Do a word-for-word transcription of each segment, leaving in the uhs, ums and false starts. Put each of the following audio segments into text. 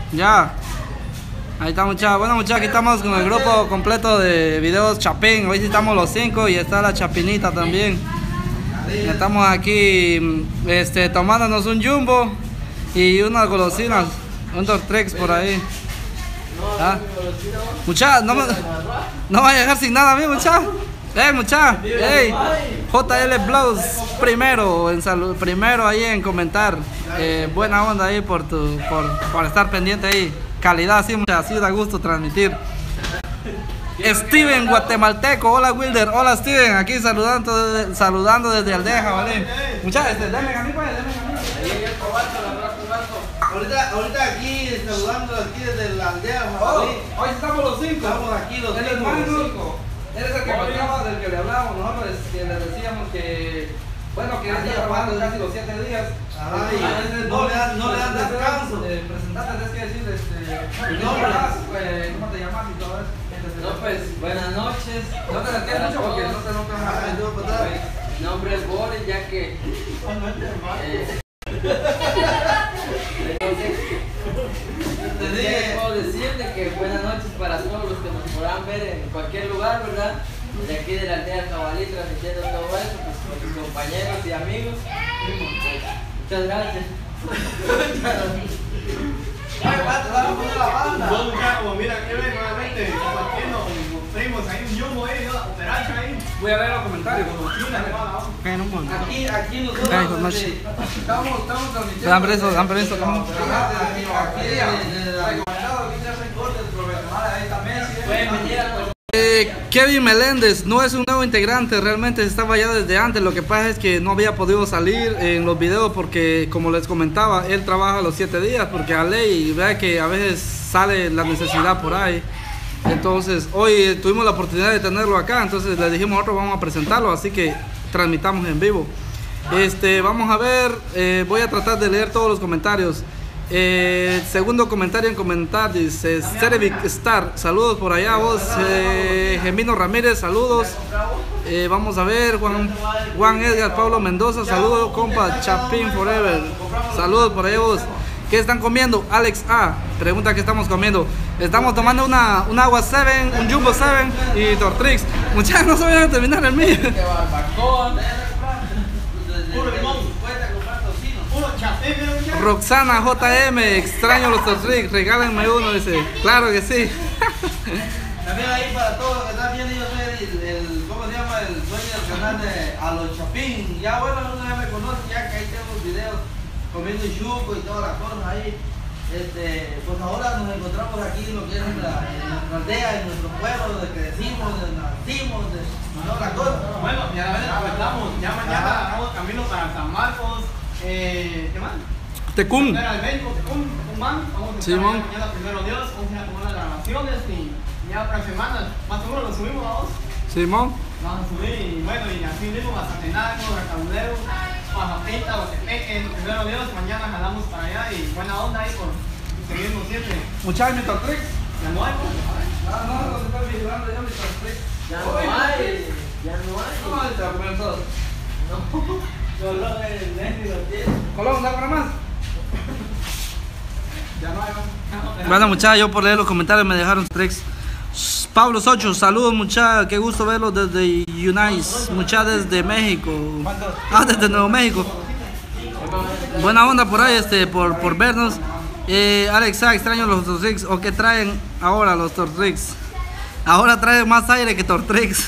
Ya. Ahí está, muchachos. Bueno, muchachos, aquí estamos con el grupo completo de videos Chapín. Hoy sí estamos los cinco y está la Chapinita también. Estamos aquí este, tomándonos un jumbo y unas golosinas, un Tortrix por ahí. ¿Ah? Muchachos, no, me, no va a llegar sin nada a mí, muchachos. Eh, muchachos, hey, J L Blows primero en salud, primero ahí en comentar. Eh, buena onda ahí por tu, por, por estar pendiente ahí. Calidad, así, así da gusto transmitir. Steven guatemalteco, hola Wilder, hola Steven, aquí saludando, saludando desde Aldeja, ¿vale? Muchachos, este, denme a mí, pues, denme a mí. Ahorita, ahorita aquí saludando aquí desde la aldea. Oh, hoy estamos los cinco. Estamos aquí los el cinco. hermano, él es el que platicaba, del que le hablábamos nosotros, que le decíamos que, bueno, que está trabajando casi los siete días. Ay, no le dan, no le dan descanso. Presentarte, es que decir, este, No, ¿cómo te llamas y todo eso? No, pues, buenas noches. No te acerques mucho porque no te notas más. Mi nombre es Boris, ya que... Eh, entonces, ¿qué puedo decirle? Que buenas noches para todos los que nos podrán ver en cualquier lugar, ¿verdad? De aquí de la aldea Cabalí, transmitiendo todo eso, pues, con sus compañeros y amigos. Muchas gracias. Como mira, aquí ven nuevamente compartiendo primos, hay un jumbo ahí, operacha ahí. Voy a ver los comentarios. Aquí, aquí nosotros Okay, pues, noche. este, estamos, estamos transmitiendo. Dan preso, dan preso, ¿cómo? Aquí, aquí, desde la recomendado, aquí se hacen cortes profesionales, ahí también. Pueden venir a cualquier... Eh, Kevin Meléndez no es un nuevo integrante, realmente estaba ya desde antes. Lo que pasa es que no había podido salir en los videos porque, como les comentaba, él trabaja los siete días porque a ley, vea que a veces sale la necesidad por ahí. Entonces hoy tuvimos la oportunidad de tenerlo acá, entonces le dijimos nosotros vamos a presentarlo, así que transmitamos en vivo. Este, vamos a ver, eh, voy a tratar de leer todos los comentarios. Eh, segundo comentario en comentar dice Cerevic Star, saludos por allá vos. eh, Gemino Ramírez, saludos. eh, Vamos a ver, Juan, Juan Edgar Pablo Mendoza, saludos compa. Chapín Forever, saludos por allá vos. ¿Qué están comiendo? Alex A pregunta qué estamos comiendo. Estamos tomando una, un agua seven, un jumbo seven y Tortrix. Muchachos, no se vayan a terminar el mío. Roxana J M, extraño los Tortrix, regálenme uno, dice. Claro que sí. También ahí para todos los que están viendo, yo soy el, el, ¿cómo se llama? El dueño del canal de A los Chapín. Ya bueno, uno ya me conoce, ya que ahí tengo videos comiendo chuco y todas las cosas ahí. Este, pues ahora nos encontramos aquí en lo que es en, la, en nuestra aldea, en nuestro pueblo, donde crecimos, donde nacimos, de todas las cosas. Bueno, ya aprovechamos, ya mañana vamos camino para San Marcos. Eh, ¿Qué más? Tecum. Al México, Tecum, Tucumán. Vamos a estar Simón. mañana primero Dios, vamos a ir a tomar las grabaciones y ya para semanas, más o menos lo subimos a vos. Simón. Vamos a subir y bueno, y así mismo Mazatenango, Recabulero, Mazapinta, Otepeque, primero Dios, mañana jalamos para allá y buena onda ahí por seguirnos siempre. Muchachos, mi Tortrix. Ya no hay, pues. Ah, no, no se está vigilando ya mi Tortrix. Ya no hay, ya no hay. ¿Cómo van a comer todos? No, solo el Leslie lo tiene. Colón, ¿da para más? Ya no hay, ¿no? Bueno, muchachos, yo por leer los comentarios me dejaron tricks. Pablo Socho, saludos muchachos, qué gusto verlos desde Unice, muchachos desde México. Ah, desde Nuevo México. Buena onda por ahí, este, por, por vernos. Eh, Alex, ah, extraño los Tortrix. ¿O qué traen ahora los Tortrix? Ahora traen más aire que Tortrix.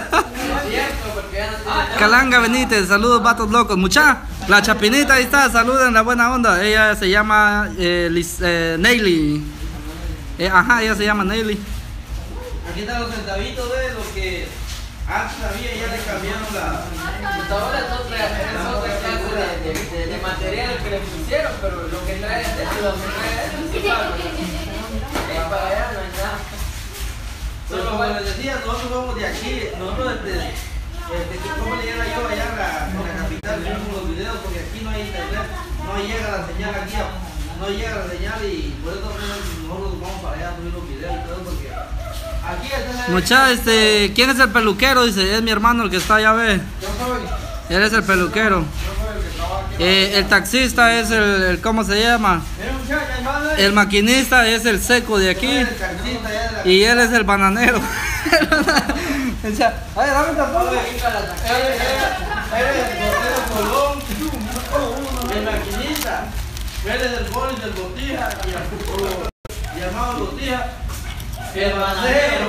Calanga Benítez, saludos vatos locos. Mucha, la Chapinita ahí está, saluden la buena onda. Ella se llama eh, Liz, eh, Neily. Eh, ajá, ella se llama Neily. Aquí están los centavitos de lo que antes había, ya le cambiaron la. Pues ahora es otra, es otra clase de, de, de, de material que le pusieron, pero lo que trae adentro, lo que trae adentro, sí, es para allá, no hay nada. Pero como les decía, nosotros somos de aquí, nosotros desde, este, ¿cómo le llega yo allá en la, en la capital? Vemos los videos porque aquí no hay internet, no llega la señal aquí, no llega la señal y por eso nosotros vamos para allá a subir los videos y todo porque aquí está. Mucha, este, ¿quién es el peluquero? Dice, es mi hermano el que está allá, ve. Yo soy, Él es el peluquero. yo soy el que trabaja aquí Eh, el taxista es el, el- ¿cómo se llama? Mira, muchacha, ahí va, ¿no? El maquinista es el seco de aquí. El taxista ya de la- Y él es el bananero. O sea, ay, dame esta foto. Él es el botero Colón, el maquinista. Él es el Boris del Botija y llamado Botija. El bananero.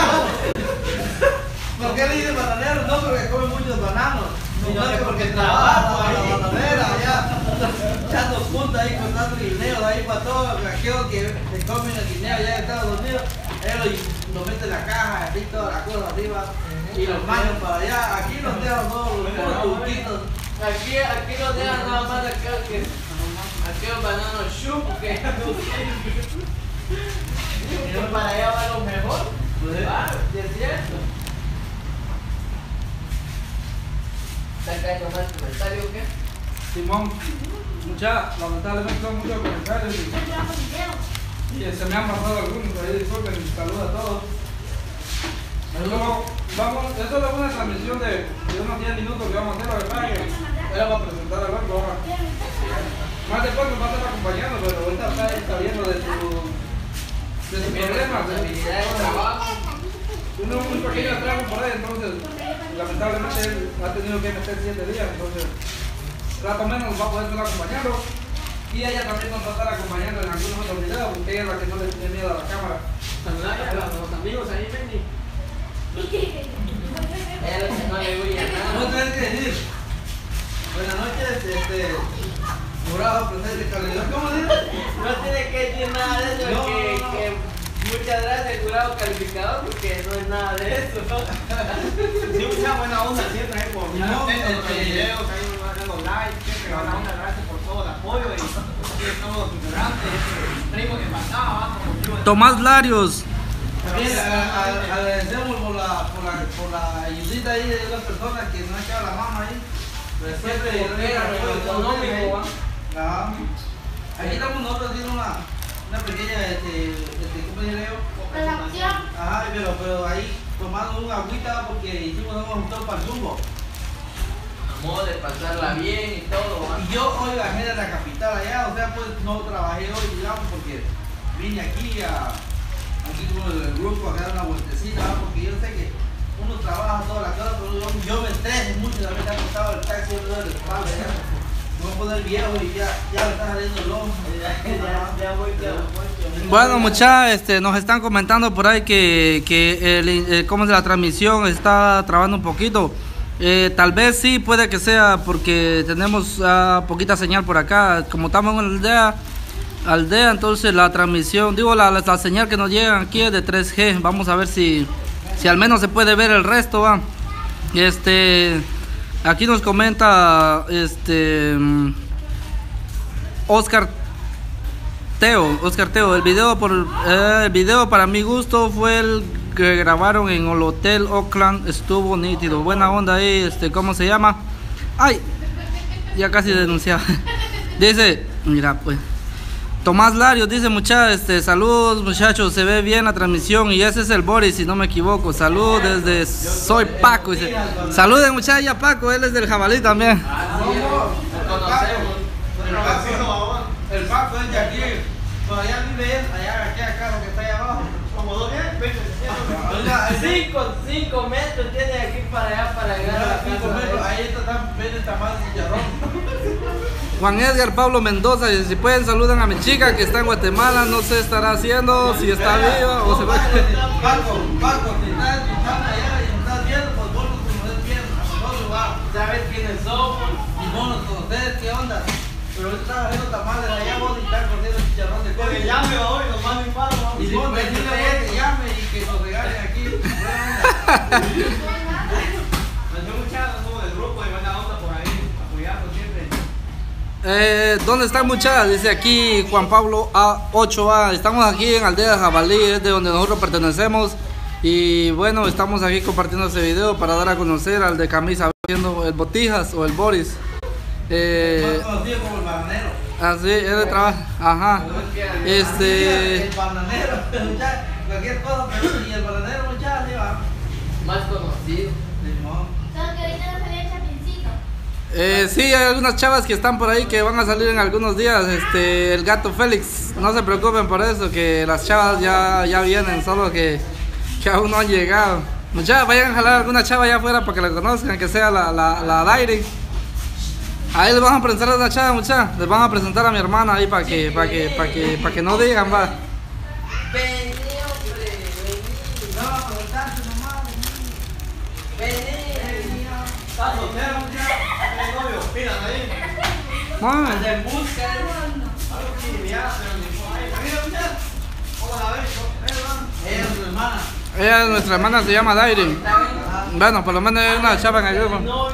¿Por qué le dicen bananero? No, porque come muchos bananos. No, no, porque trabaja en la bananera, ya. Ya nos junta ahí cortando guineos ahí para todos aquellos que se comen el guineo allá en Estados Unidos. Ellos lo meten en la caja, así todas las cosas arriba y los mandan para allá. Aquí nos dejan todos los puros turquitos. Aquí, aquí nos dejan nada más aquel que aquellos bananos chup que y para allá va lo mejor. Claro, sí es cierto. ¿Está cayendo más comentario o qué? Simón, mucha, lamentablemente son muchos comentarios y, y se me han pasado algunos ahí, disculpen, saludos a todos. Luego, vamos, esto es una transmisión de, de unos diez minutos que vamos a hacer, la verdad que ella va a presentar a verlo ahora. Más después nos va a estar acompañando, pero ahorita está saliendo de su, de sus problemas, de Habilidad de trabajo. uno muy pequeño atraso por ahí, entonces lamentablemente él ha tenido que meter siete días, entonces rato menos nos va a poder estar acompañando y ella también nos va a estar acompañando en algunos otros videos porque ella es la que no le tiene miedo a la cámara. Saludar a los amigos ahí, Benny. Ella lo que no le huye a No nada. tienes que decir. Buenas noches, este. Morado, presente, calidad. ¿Cómo dices? No tiene que decir nada de eso, No, que, no, no. que muchas gracias, jurado calificador, porque no es nada de eso, ¿no? Sí, mucha buena onda siempre ahí por No, estar atentos a los este- videos, ahí dando like, siempre buena onda, gracias por todo el apoyo y aquí estamos los integrantes, este primo que faltaba, vamos, como primo de- Tomás Larios, También a- a- agradecemos por la, por, la, por la ayudita ahí de las personas que nos han echado la mano ahí. Pero siempre Porque era lo económico, ¿va? Ajá. Aquí estamos nosotros haciendo una, una pequeña, este, este, ¿cómo se llama? Relación. Ajá, pero, pero ahí tomando una agüita porque hicimos un montón para el zumbo. A modo de pasarla bien y todo, ¿va? Y yo hoy bajé de la capital allá, o sea, pues no trabajé hoy, digamos, porque vine aquí a, aquí con el grupo a dar una vueltecita, ¿va? Porque yo sé que uno trabaja toda la cara, pero yo, yo me estreso mucho, también me ha costado el taxi, yo me duele la espalda, ya. Me voy a poner viejo y ya, ya me está saliendo el ojo. Ya, ya voy, ya voy. bueno muchachos, este, nos están comentando por ahí que, que el, el- cómo es la transmisión está trabando un poquito. Eh, tal vez sí, puede que sea porque tenemos ah, poquita señal por acá, como estamos en una aldea, aldea, entonces la transmisión, digo la, la, la señal que nos llega aquí es de tres G, vamos a ver si, si al menos se puede ver el resto, va. Este, aquí nos comenta este mm, Oscar Teo, Oscar Teo, el video por eh, el video para mi gusto fue el que grabaron en el hotel Oakland, estuvo nítido, buena onda ahí, este, ¿cómo se llama? Ay, ya casi denunciaba. Dice, mira pues, Tomás Larios dice, muchachos, este, saludos muchachos, se ve bien la transmisión y ese es el Boris, si no me equivoco, salud desde Soy Paco, dice, saluden muchachos a Paco, él es del Jabalí también. Ah, sí, lo conocemos. El Paco, el Paco es de aquí. Por allá vive él, allá, aquí acá, lo que está allá abajo. como dos días, veinte, Oiga, ahí- Cinco, cinco metros tiene de aquí para allá para llegar a la cinco casa. metros, de él. ahí está tan bien el tamaño de chicharrón. Juan Edgar Pablo Mendoza, y si pueden saluden a mi chica que está en Guatemala, no sé estará haciendo, si está viva o se va. Paco, Paco, si estás escuchando allá y estás viendo, pues vos nos conoces bien, a nosotros va. ¿Sabes quiénes somos? Y vos nos conocés, ¿qué onda? Pero ahorita estás haciendo tamales allá, vos y estás corriendo chicharrón de que cobre. llame hoy, nos manda un paro, vamos. Y vos decirle a vos que llame y que nos regalen aquí. Nos muchachos, somos del grupo de buena onda por ahí, apoyando siempre. Eh, ¿Dónde están muchachas? Dice aquí Juan Pablo A ocho A. Estamos aquí en Aldea Jabalí, es de donde nosotros pertenecemos. Y bueno, estamos aquí compartiendo este video para dar a conocer al de camisa viendo el Botijas o el Boris. Eh, Más conocido como el bananero. así, él de trabajo. Ajá. Este. El bananero, muchachos, cualquier cosa, pero y el bananero, muchachos, sí va. Más conocido. Limón. Solo que ahorita no se ve el chapincito. Eh, sí, hay algunas chavas que están por ahí que van a salir en algunos días. Este, el gato Félix, no se preocupen por eso, que las chavas ya, ya vienen, solo que, que aún no han llegado. Muchachos, vayan a jalar alguna chava allá afuera para que la conozcan, que sea la, la, la Daire. Ahí les vamos a presentar a una chava, muchachos. Les vamos a presentar a mi hermana ahí para que, para que, para que, para que no digan, va. Vení, hombre, vení. No, preguntarte nomás. Vení, vení. ¿Estás soltero, muchacho? ¿Tienes novio? Pidan ahí. Bueno, Anda en busca, hermano. Algo que ya, pero ni ahí. Mira, muchacho. ¿Cómo la ves? Eh, hermano. Ella es tu hermana. ella, nuestra hermana, se llama Daire. Bueno, por lo menos hay una chava en el grupo. No,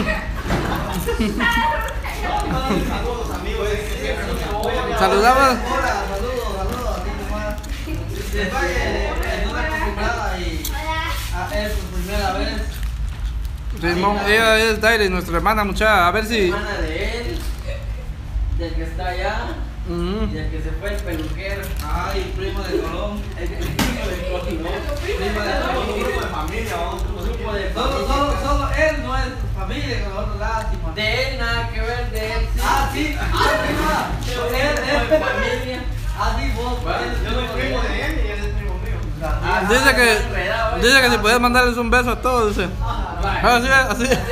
saludos, amigos. Saludamos. Hola, saludos, saludos. Aquí nomás. Se va que no está acostumbrada y a él por primera vez. Simón, ella es Daire, nuestra hermana, muchacha. A ver si. Hermana de él, del que está allá, Ujú. y del que se fue el peluquero. Ay, primo de Colón. El que de Colón. Primo de Un Colón. grupo de familia, vamos. Un grupo de Solo, solo, solo él no es familia, con otro lástima. De él nada que ver, de él sí. Ah, sí, ah, sí, va. Él, él, de familia. ah, sí, vos. Yo soy primo de él y él es primo mío. Ah, Dice que, dice que si puedes mandarles un beso a todos, dice. Así es, así es.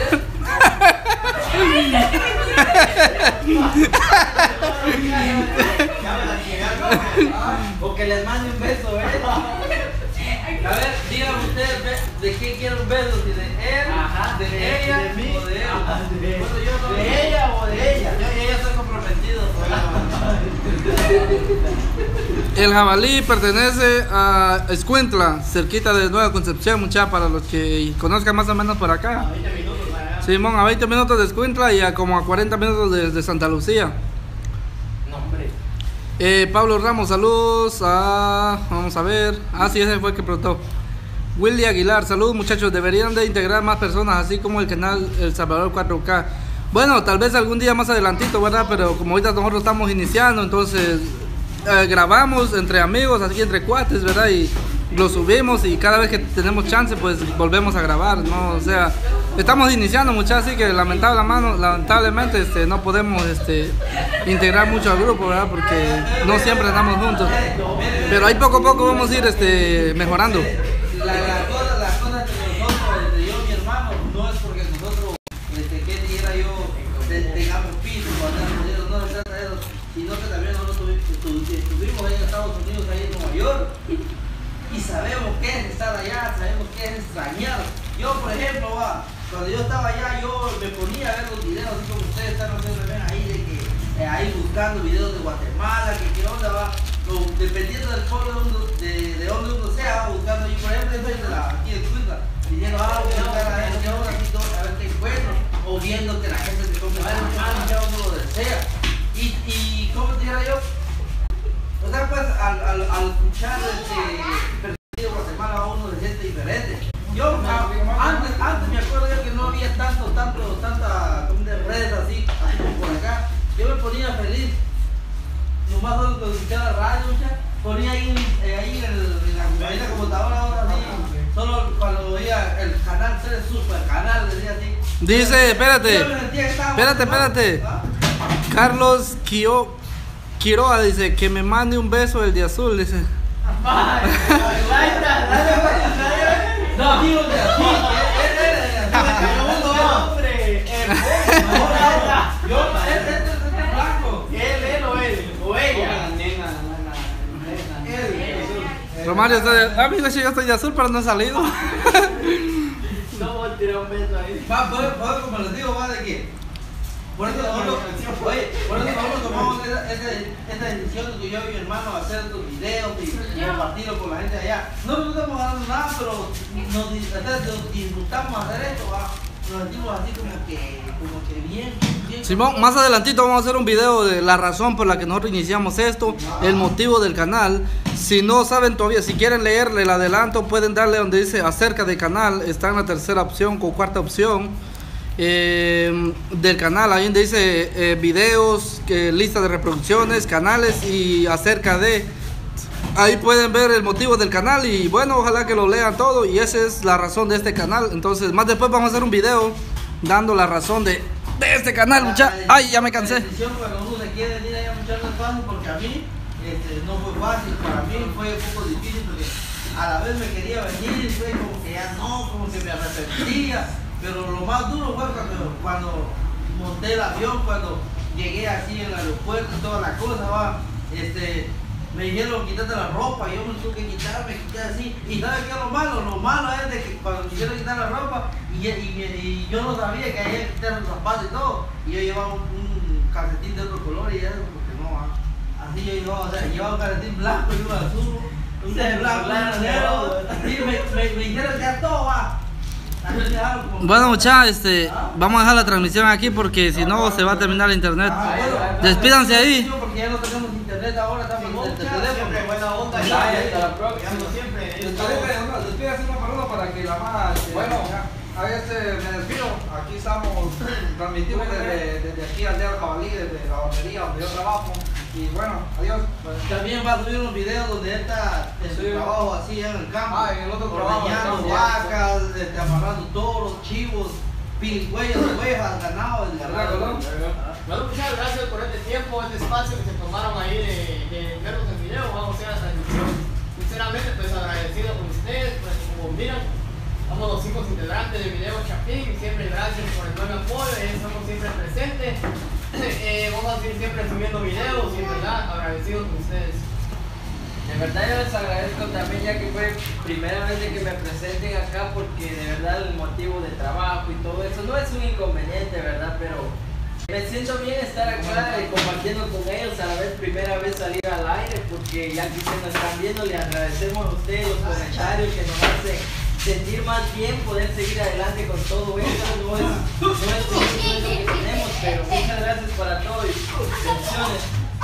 O que les mande un beso, ¿eh? A ver, dígame ustedes ve- de qué quiere un beso, si de él, Ajá, de, de- ella de mí. o de él. Ajá, de- Bueno, yo no- ¿de ella o de ella? Yo, yo ya estoy comprometido. El jabalí pertenece a Escuintla, cerquita de Nueva Concepción, mucha, para los que conozcan más o menos por acá. veinte minutos allá. Simón, a veinte minutos de Escuintla y a como a cuarenta minutos de, de Santa Lucía. No, hombre. Eh, Pablo Ramos, saludos. A, vamos a ver. Ah, sí, ese fue el que preguntó. Willy Aguilar, saludos muchachos. Deberían de integrar más personas, así como el canal El Salvador cuatro K. Bueno, tal vez algún día más adelantito, ¿verdad? Pero como ahorita nosotros estamos iniciando, entonces eh, grabamos entre amigos, así entre cuates, ¿verdad? Y lo subimos y cada vez que tenemos chance, pues volvemos a grabar, ¿no? O sea, estamos iniciando, muchachos, así que lamentable, mano, lamentablemente este, no podemos este, integrar mucho al grupo, ¿verdad? Porque no siempre andamos juntos. Pero ahí poco a poco vamos a ir este, mejorando. La, la cosa, la cosa entre nosotros, entre yo y mi hermano, no es porque nosotros, este, que dijera yo, te- tengamos piso o andar jodidos, no se trata de eso, sino que también nosotros tuvi- estu- estuvimos ahí en Estados Unidos, ahí en Nueva York, y sabemos qué es estar allá, sabemos qué es extrañar. Yo, por ejemplo, va, cuando yo estaba allá, yo me ponía a ver los videos, así como ustedes están haciendo ven ahí, de que eh, ahí buscando videos de Guatemala, que qué onda va, lo- dependiendo del pueblo de, uno- de, de donde uno sea, va buscando. Yo, por ejemplo, yo soy de la, aquí de Cuitla, diciendo, ah, voy a buscar a ver qué onda, aquí todo, a ver qué encuentro, o viendo que la gente se compra, ah, ya uno lo desea. Y, y, ¿cómo te dijera yo? O sea, pues, al, al, al escuchar este de Guatemala a uno se siente diferente. Yo, a- antes, antes me acuerdo yo que no había tanto, tanto, tanta, como de redes así, así como por acá. Yo me ponía feliz. Nomás solo con escuchar la radio, ya, ponía ahí, eh, ahí en, el, en, la, en la computadora ahora así. Solo cuando veía el canal tres super canal, decía así. Dice, espérate, Yo me sentía que estaba espérate, Guatemala. espérate. ¿Ah? Carlos Quio, Quiroa dice que me mande un beso el de azul, dice. No, amigos de aquí. Él era de aquí. Hombre, Yo, él, él, él es blanco. él, él o él, o ella. La nena, la nena. Romario está de. Ah, mira, si yo estoy de azul, pero no he salido. No voy a tirar un beso ahí. Va, por, por, como les digo, va de que. Por eso nosotros, oye, por eso nosotros tomamos esa, esa, esa decisión de que yo y mi hermano hacer estos videos y compartirlo con la gente de allá. No nos estamos ganando nada, pero nos, dis- nos disfrutamos hacer esto, va. Nos sentimos así como que, como que bien, bien. Simón, más adelantito vamos a hacer un video de la razón por la que nosotros iniciamos esto, el motivo del canal. Si no saben todavía, si quieren leerle el adelanto, pueden darle donde dice acerca del canal, está en la tercera opción o cuarta opción. Eh, del canal, ahí donde dice eh, videos, que, lista de reproducciones, canales y acerca de, ahí pueden ver el motivo del canal y bueno, ojalá que lo lean todo y esa es la razón de este canal. Entonces más después vamos a hacer un video dando la razón de de este canal, mucha. Ay, ya me cansé. La decisión cuando uno se quiere venir allá muchachos no es fácil porque a mí este, no fue fácil, para mí fue un poco difícil porque a la vez me quería venir, fue como que ya no, como que me arrepentía, pero lo más duro fue cuando, cuando monté el avión, cuando llegué así en el aeropuerto y toda la cosa, va, este, me dijeron quítate la ropa, yo me tuve que quitar, me quité así, y ¿sabes qué es lo malo? Lo malo es de que cuando me quisieron quitar la ropa, y, y, y, y yo no sabía que había que quitar los zapatos y todo, y yo llevaba un, un calcetín de otro color y eso, porque no, va. Así yo llevaba, o sea, llevaba un calcetín blanco y uno azul, un de blanco, un negro, y me, me, me dijeron que ya todo va. Bueno, muchachos, este, vamos a dejar la transmisión aquí porque si no se va a terminar el internet. Ah, bueno, Despídanse ahí. porque ya no tenemos internet ahora, estamos en el teléfono. Siempre buena onda. Ya, Ya, hasta la próxima. siempre. Despídanse uno por uno para que la más. Bueno, ahí este, me despido. Aquí estamos, transmitimos desde, desde aquí al Día del Jabalí, desde la barbería donde yo trabajo. Y bueno, adiós. También va a subir unos videos donde él está en su Sí. trabajo así en el campo. Ah, en el otro trabajo, ordeñando sí. vacas, este, amarrando toros, chivos, pirigüeyas, ovejas, ganado, el ganado. ¿no? Bueno, muchas gracias por este tiempo, este espacio que se tomaron ahí de, de vernos en video. Vamos a hacer la transmisión. Sinceramente, pues agradecido con ustedes, pues como miran, somos los cinco integrantes del video Chapín. Siempre gracias por el buen apoyo, eh, estamos siempre presentes. Eh, vamos a seguir siempre subiendo videos y en verdad agradecidos con ustedes. De verdad yo les agradezco también ya que fue primera vez de que me presenten acá porque de verdad el motivo de trabajo y todo eso no es un inconveniente, ¿verdad? Pero me siento bien estar acá y compartiendo con ellos, a la vez primera vez salir al aire porque ya que se nos están viendo, le agradecemos a ustedes los comentarios que nos hacen sentir más bien, poder seguir adelante con todo esto, no es, no es todo el sueño que tenemos, pero muchas gracias para todo y bendiciones.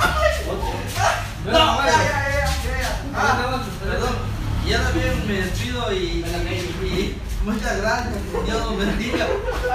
No, ya, ya, ya, ya. Ah, perdón. Yo también me despido y, y, y muchas gracias. Dios los bendiga.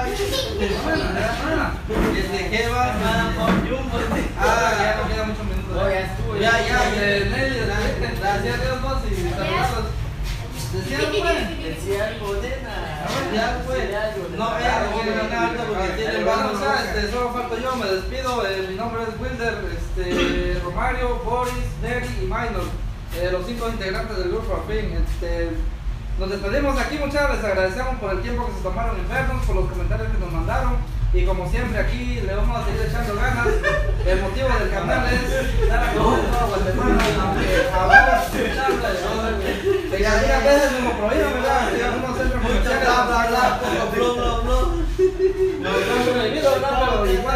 Desde que va, ah, Ya no quedan muchos minutos. No, ya estuvo. ya, ya, Este, Nelly, gracias a Dios vos y saludos. decía pues. Decía algo, nena. Ya pues. Decía algo, No, nena. ella no quiere ganar alto porque tiene Bueno, manos. o sea, este, solo falto yo, me despido. Eh, mi nombre es Wilder, este, Romario, Boris, Derry y Minor, eh, los cinco integrantes del grupo al fin. Este, nos despedimos aquí, muchachos. Les agradecemos por el tiempo que se tomaron en vernos, por los comentarios que nos mandaron. Y como siempre, aquí le vamos a seguir echando ganas. El motivo del canal es dar a conocer a Guatemala, aunque hablamos de que a veces nos lo prohíben, ¿verdad? Que algunos centros comerciales. Bla, bla, bla, bla, bla, bla. No, está prohibido, ¿verdad? Pero igual,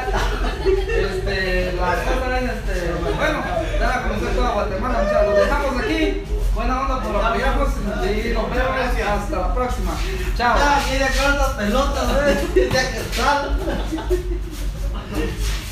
este, la cosa es, este, bueno, dar a conocer toda Guatemala, muchachos. Los dejamos aquí. Buena onda por apoyarnos y nos vemos hasta la próxima. Chao. Ya, quiere acabar las pelotas, ¿ves? Ya que sal.